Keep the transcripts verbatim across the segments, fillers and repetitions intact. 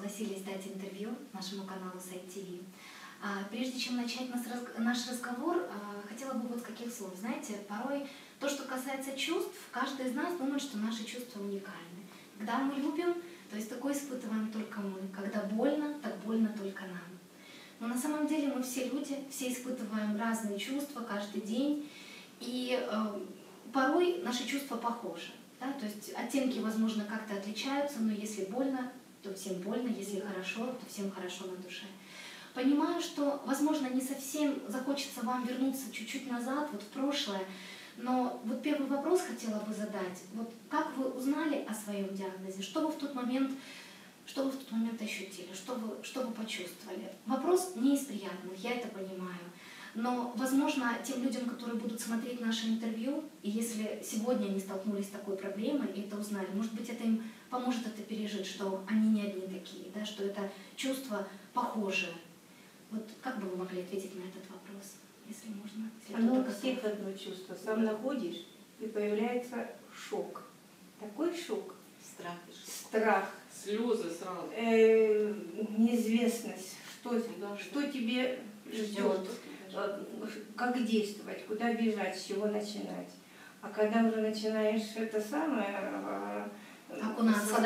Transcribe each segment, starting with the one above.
согласились дать интервью нашему каналу Сайт ТВ. Прежде чем начать наш разговор, хотела бы вот с каких слов. Знаете, порой то, что касается чувств, каждый из нас думает, что наши чувства уникальны. Когда мы любим, то есть такое испытываем только мы. Когда больно, так больно только нам. Но на самом деле мы все люди, все испытываем разные чувства каждый день. И э, порой наши чувства похожи. Да? То есть оттенки, возможно, как-то отличаются, но если больно, то всем больно, если хорошо, то всем хорошо на душе. Понимаю, что, возможно, не совсем захочется вам вернуться чуть-чуть назад, вот в прошлое, но вот первый вопрос хотела бы задать. Вот как вы узнали о своем диагнозе? Что вы в тот момент, что вы в тот момент ощутили? Что вы, что вы почувствовали? Вопрос не из приятных, я это понимаю. Но, возможно, тем людям, которые будут смотреть наше интервью, и если сегодня они столкнулись с такой проблемой и это узнали, может быть, это им поможет это пережить, что они не одни такие, да, что это чувства похожие. Вот как бы вы могли ответить на этот вопрос, если можно? Если Оно у всех одно чувство. Сам находишь, и появляется шок. Такой шок. Страх. Страх. Слезы сразу. Э, неизвестность. Что, да, что тебе ждет. Как действовать, куда бежать, с чего начинать. А когда уже начинаешь это самое, окунаться,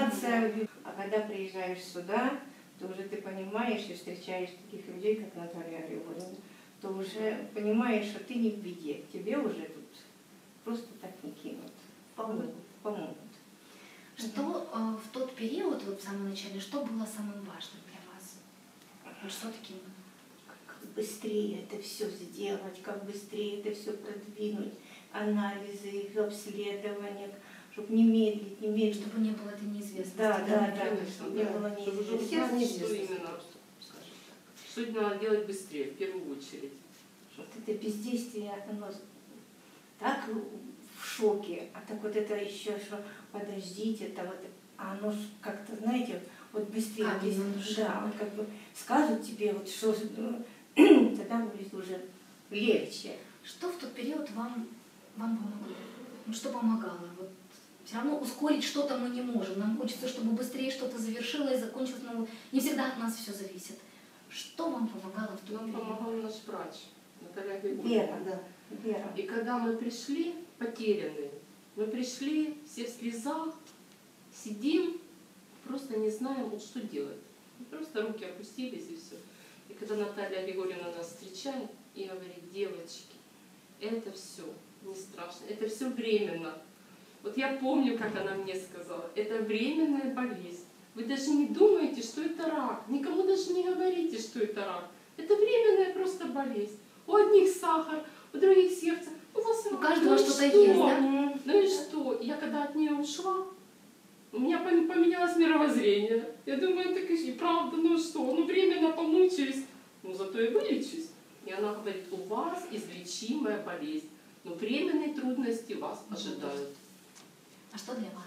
а когда приезжаешь сюда, то уже ты понимаешь и встречаешь таких людей, как Наталья Григорьевна, то уже понимаешь, что ты не в беде, тебе уже тут просто так не кинут, помогут. помогут. Что э, в тот период, вот в самом начале, что было самым важным для вас? Вот что таким? Как быстрее это все сделать, как быстрее это все продвинуть, анализы, обследования, чтобы не медлить, не медлить. Чтобы не было этой неизвестности. Да, да, да, конечно, чтобы да. не было Чтобы уже неизвестности. узнать, что именно, скажем так. Что надо делать быстрее, в первую очередь. Вот это бездействие, оно так в шоке, а так вот это еще, что подождите, это вот, а оно как-то, знаете, вот быстрее, Как без, на душе. да, вот как бы скажут тебе, вот что, тогда будет уже легче. Что в тот период вам, вам помогло? Ну, что помогало? Вот, все равно ускорить что-то мы не можем. Нам хочется, чтобы быстрее что-то завершилось, закончилось, но не всегда от нас все зависит. Что вам помогало в тот Нам период? помогал наш врач, Наталья Григорьевна. Вера, да, вера. И когда мы пришли, потерянные, мы пришли все в слезах, сидим, просто не знаем, вот что делать. Просто руки опустились и все. И когда Наталья Григорьевна нас встречает и говорит: девочки, это все не страшно, это все временно. Вот я помню, как она мне сказала, это временная болезнь. Вы даже не думаете, что это рак, никому даже не говорите, что это рак. Это временная просто болезнь. У одних сахар, у других сердце. У вас У рак. каждого Ну что-то что? есть, да? Ну и что? Я когда от нее ушла, у меня поменялось мировоззрение. Я думаю, так и правда, ну что, ну временно помучаюсь, ну зато и вылечусь. И она говорит: у вас излечимая болезнь, но временные трудности вас ожидают. А что для вас?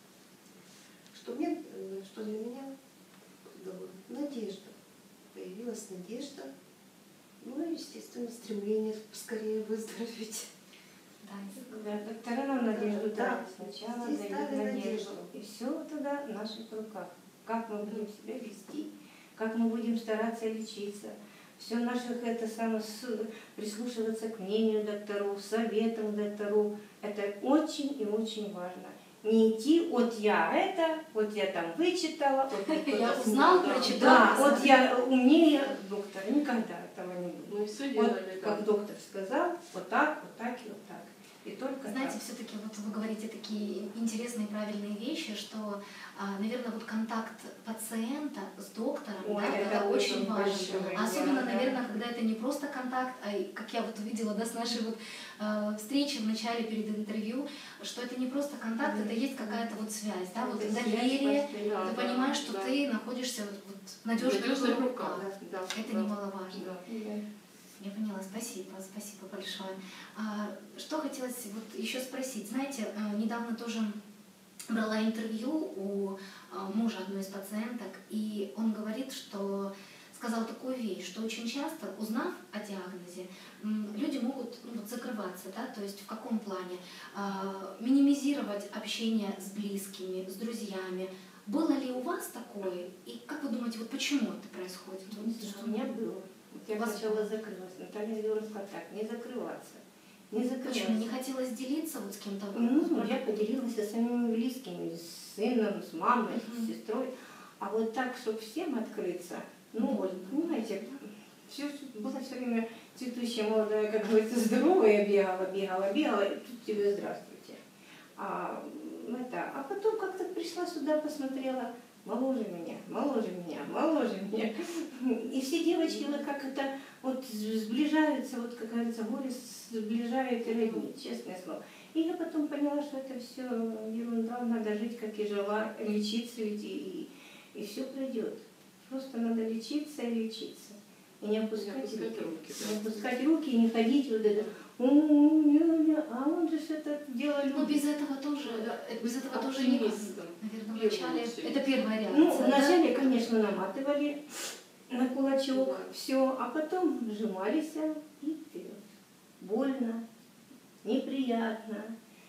Что, мне, что для меня? Надежда. Появилась надежда. Ну и, естественно, стремление поскорее выздороветь. Да, Да, доктора нам надежду Да, дали. Сначала здесь дают дали надежду. надежду. И все тогда в наших руках. Как мы будем себя вести, как мы будем стараться лечиться. Все наших это самое, прислушиваться к мнению докторов, советам докторов. Это очень и очень важно. Не идти, вот я это, вот я там вычитала, вот я узнал, прочитал. Да, вот я умнее доктора. Никогда этого не будет. Мы все Вот, делали как так. доктор сказал, вот так, вот так и вот так. И только Знаете, так. все-таки вот вы говорите такие интересные, правильные вещи, что, наверное, вот контакт пациента с доктором, Ой, да, это это очень очень важно. большое Особенно, дело, да. наверное, когда это не просто контакт, а и, как я вот видела, да, с нашей вот э, встречи в начале перед интервью, что это не просто контакт, Mm-hmm. это есть какая-то вот связь, да, вот Это доверие, связь, да, ты да, понимаешь, что да. ты находишься вот, вот в надежных Надежных руках. руках. Да, Это да, немаловажно. да. Я поняла, спасибо, спасибо большое. А, что хотелось вот еще спросить. Знаете, недавно тоже брала интервью у мужа одной из пациенток, и он говорит, что сказал такую вещь, что очень часто, узнав о диагнозе, люди могут ну, вот, закрываться, да, то есть в каком плане? А, минимизировать общение с близкими, с друзьями, Было ли у вас такое? И как вы думаете, вот почему это происходит? Вот, Не знаю, у меня было. Вот я Вас- сначала закрылась. Наталья Георгиевна сказала так, не закрываться. Не закрываться. Почему? Не хотелось делиться вот с кем-то? Ну, я поделилась со своими близкими, с сыном, с мамой, Мгм. с сестрой. А вот так, чтобы всем открыться, ну, Больно. понимаете, все, была все время цветущая, молодая, как говорится, здоровая, бегала, бегала, бегала, и тут тебе здравствуйте. А, это, а потом как-то пришла сюда, посмотрела, моложе меня, моложе меня, моложе меня. И все девочки вот как это вот сближаются, вот как говорится, горе сближает и роднит, честное слово. И я потом поняла, что это все ерунда, надо жить, как и жила, лечиться ведь, и, и, и все пройдет. Просто надо лечиться и лечиться. И не опускать, Не опускать руки, руки, да. не опускать руки, и не ходить вот это, «М, а он же это делал. Ну, без этого тоже, э, без этого тоже никак. Оптимистом. Наверное, Первую вначале очередь. это первая реакция. Ну, да? вначале, конечно, наматывали на кулачок Да. все, а потом сжимались и вперед. Больно, неприятно,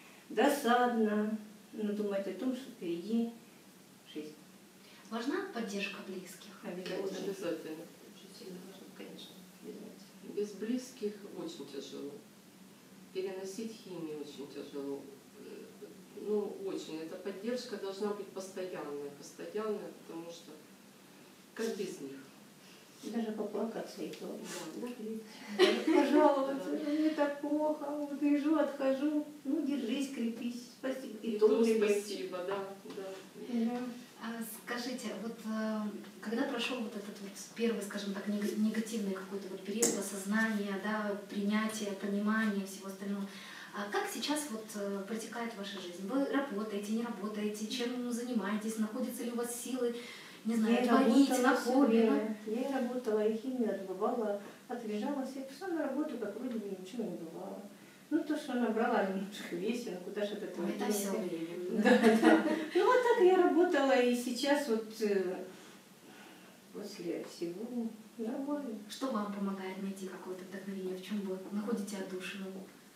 досадно, но думать о том, что впереди жизнь. Важна поддержка близких? Обязательно. Обязательно. Очень сильно важно, конечно, без Без близких очень тяжело. Переносить химию очень тяжело. Э, Ну, очень. Эта поддержка должна быть постоянная, постоянная, потому что как без них? Даже поплакаться и то. Да. Пожаловаться, мне так плохо, вот лежу, отхожу. Ну, держись, крепись, спасибо. И, И то то крепись. спасибо, да, да. Да. А скажите, вот э, когда прошел вот этот вот первый, скажем так, нег- негативный какой-то вот период осознания, да, принятия, понимания всего остального, а как сейчас вот э, протекает ваша жизнь? Вы работаете, не работаете, чем занимаетесь, находятся ли у вас силы, не знаю, Я и творить, работала на всё хобби? ну? время. Я и работала, и химию отбывала, отлежалась. Я пришла на работу, как вроде бы ничего не бывало. Ну, то, что набрала немножко весе, ну куда же от этого Это денешься? все временно. Да, да. Ну, вот так я работала, и сейчас вот э, после всего нормально. Что вам помогает найти какое-то вдохновение? В чем вы находите отдушину?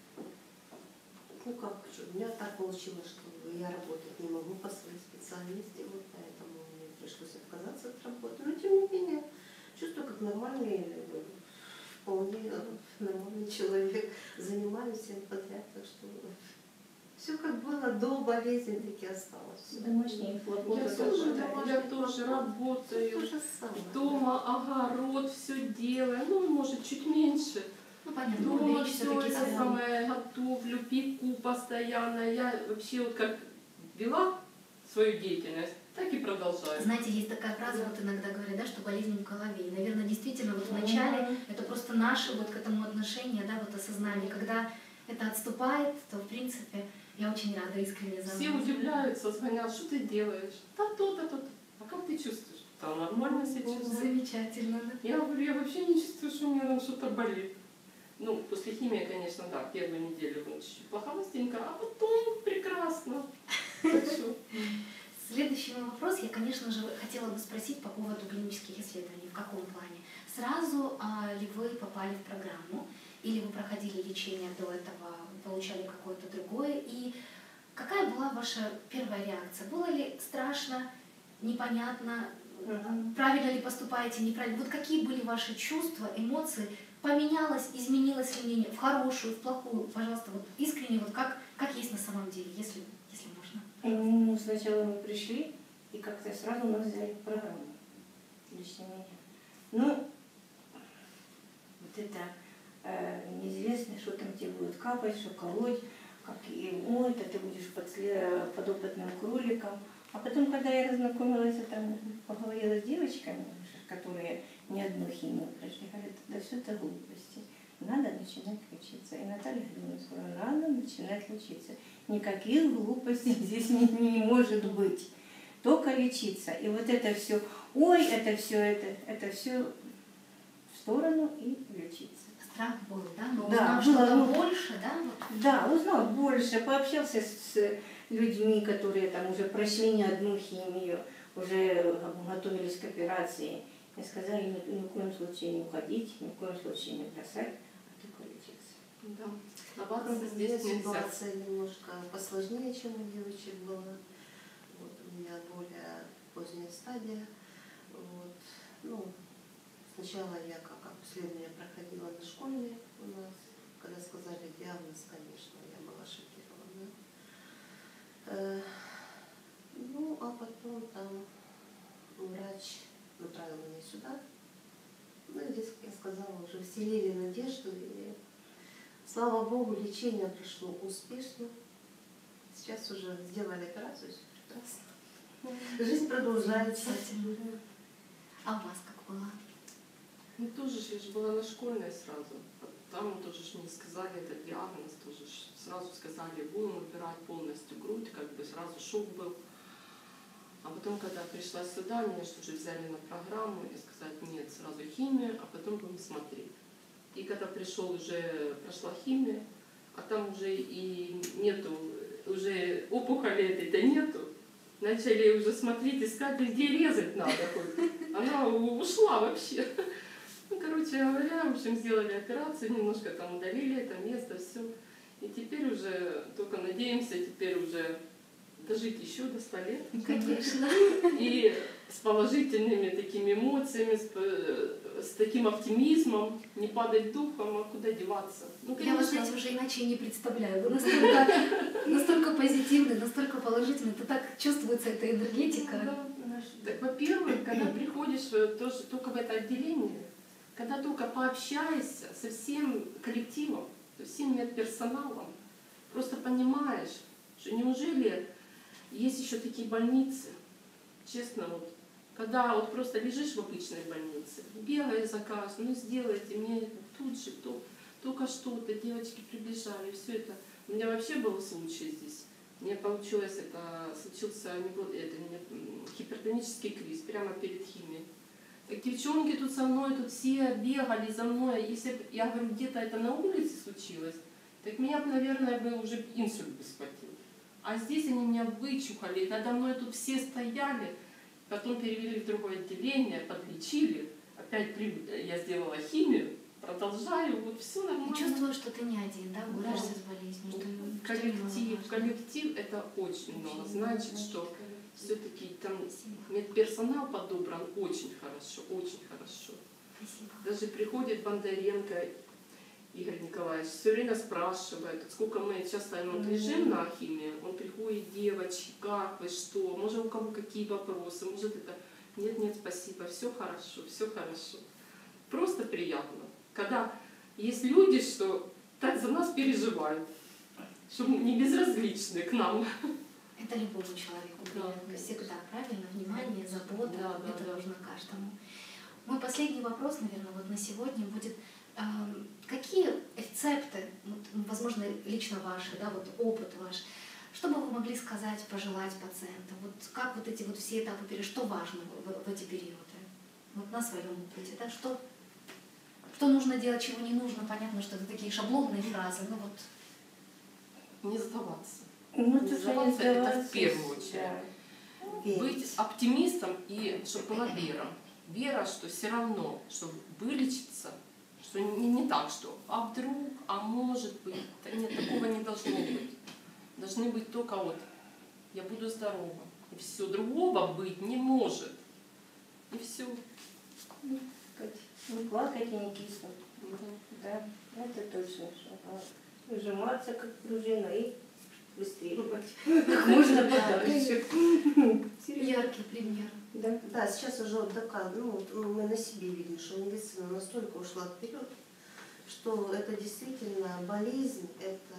Ну как, что, у меня так получилось, что я работать не могу по своей специальности, вот поэтому мне пришлось отказаться от работы. Но тем не менее, чувствую, как нормальный, э, вполне э, нормальный человек, занимаюсь всем подряд, так что все как было до болезни, таки осталось. Всё. Домашние хлопоты. Я тоже тоже, домашний я тоже хлопот. работаю. То же самое. Дома огород, все делаю. Ну, может, чуть меньше. Ну, понятно, Дома уберечь все все-таки это себя. самое готовлю, пеку постоянно. Я вообще вот как вела свою деятельность, так и продолжаю. Знаете, есть такая фраза, вот иногда говорят, да, что болезнь в голове. И, наверное, действительно, вот в Мгм. начале это просто наше вот к этому отношение, да, вот осознание. Когда это отступает, то, в принципе, я очень рада искренне за Все вас. удивляются, звонят, что ты делаешь? Да то-то, то-то. А как ты чувствуешь? Да, нормально себя чувствую. Замечательно, да. Я говорю, я вообще не чувствую, что у меня там что-то болит. Ну, после химии, конечно, да, первую неделю было чуть-чуть плоховастенько, а потом прекрасно. Так что, Следующий мой вопрос, я, конечно же, хотела бы спросить по поводу клинических исследований. В каком плане? Сразу а, ли вы попали в программу, или вы проходили лечение до этого, получали какое-то другое? И какая была ваша первая реакция? Было ли страшно, непонятно, Мгм. правильно ли поступаете, неправильно? Вот какие были ваши чувства, эмоции? Поменялось, изменилось ли мнение в хорошую, в плохую? Пожалуйста, вот искренне, вот как, как есть на самом деле, если, если можно. Ну, сначала мы пришли, и как-то сразу нас взяли в программу. Лично меня. Ну, вот это э, неизвестно, что там тебе будет капать, что колоть, как и ой, это ты будешь под, сле- под опытным кроликом. А потом, когда я разнакомилась, я там поговорила с девочками, которые ни одну химию прошли, говорят, да все это глупости. Надо начинать лечиться. И Наталья Григорьевна сказала, надо начинать лечиться. Никаких глупостей здесь не, не может быть. Только лечиться. И вот это все, ой, это все, это, это все в сторону и лечиться. Страх был, да? Но Да, узнав было, что-то ну, больше, да? Вот. Да, узнал больше, пообщался с людьми, которые там уже прошли не одну химию, уже готовились к операции. И сказали, ни, ни в коем случае не уходить, ни в коем случае не бросать, а только лечиться. да, У оставаться меня здесь нельзя. ситуация немножко посложнее, чем у девочек была. Вот у меня более поздняя стадия. Вот. Ну, сначала я как обследование проходила на школьной у нас. Когда сказали диагноз, конечно, я была шокирована. Э, ну, а потом там врач направил меня сюда. Ну, и здесь, как я сказала, уже вселили надежду. И, слава Богу, лечение прошло успешно. Сейчас уже сделали операцию, все прекрасно. Жизнь продолжается. А у вас как было? Ну тоже ж я же была на школьной сразу. Там тоже ж мне сказали этот диагноз, тоже ж сразу сказали, будем убирать полностью грудь, как бы сразу шок был. А потом, когда пришла сюда, меня что же взяли на программу и сказать, нет, сразу химия, а потом будем смотреть. И когда пришел уже, прошла химия, а там уже и нету, уже опухоли этой-то нету. Начали уже смотреть, искать, где резать надо хоть. Она ушла вообще. Ну, короче говоря, в общем, сделали операцию, немножко там удалили это место, все. И теперь уже, только надеемся, теперь уже дожить еще до ста лет. Конечно. И с положительными такими эмоциями, с, с таким оптимизмом, не падать духом, а куда деваться. Ну, Я вас, знаете, уже иначе и не представляю. Вы настолько, настолько позитивный, настолько положительный. Это так чувствуется, эта энергетика. Да, да. Так, во-первых, когда приходишь тоже, только в это отделение, когда только пообщаешься со всем коллективом, со всем медперсоналом, просто понимаешь, что неужели есть еще такие больницы, честно, вот, когда вот просто лежишь в обычной больнице, бегаешь за каждым, ну сделайте мне тут же, то, только что-то, девочки прибежали, все это. У меня вообще был случай здесь. Мне получилось, это случился это, гипертонический криз прямо перед химией. Так девчонки тут со мной, тут все бегали за мной. Если бы, я говорю, где-то это на улице случилось, так меня бы, наверное, бы уже инсульт бы схватил. А здесь они меня вычухали, надо мной тут все стояли, потом перевели в другое отделение, подлечили, опять при... я сделала химию, продолжаю, вот все нормально. И чувствую, что ты не один, да, борешься с болезнью. Что, коллектив, что коллектив это очень много, значит, что все-таки там медперсонал подобран очень хорошо, очень хорошо. Спасибо. Даже приходит Бондаренко Игорь Николаевич, все время спрашивает, сколько мы часто вот, лежим на химии, он приходит, девочки, как вы, что, может у кого какие вопросы, может это, нет, нет, спасибо, все хорошо, все хорошо. Просто приятно, когда есть люди, что так за нас переживают, что не безразличны к нам. Это любому человеку приятно, Да, всегда, правильно? Внимание, забота, да, да, это да. нужно каждому. Мой последний вопрос, наверное, вот на сегодня будет, э, какие рецепты, вот, возможно, лично ваши, да, вот опыт ваш, что бы вы могли сказать, пожелать пациентам? Вот как вот эти вот все этапы, периода, что важно в, в, в эти периоды? Вот на своем опыте, да, что, что нужно делать, чего не нужно, понятно, что это такие шаблонные фразы, но вот... Не сдаваться. Ну, Не то, что сдаваться, не это в сдаваться, первую очередь. да. Быть оптимистом и чтобы была вера. Вера, что все равно, что вылечиться, что не, не так, что а вдруг, а может быть. Да нет, такого не должно быть. Должны быть только вот я буду здорова. И все, другого быть не может. И все. Ну, не плакать и не киснуть. Да, это точно. Выжиматься как пружина и выстреливать. Как можно подальше. Яркий пример. Да. Да, сейчас уже вот дока- ну, вот мы на себе видим, что медицина настолько ушла вперед, что это действительно болезнь,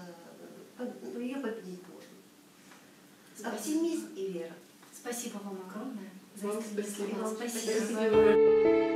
это ее победить можно. Оптимизм и вера. Спасибо вам огромное за Вам искренние спасибо. слова. Вам Спасибо. спасибо.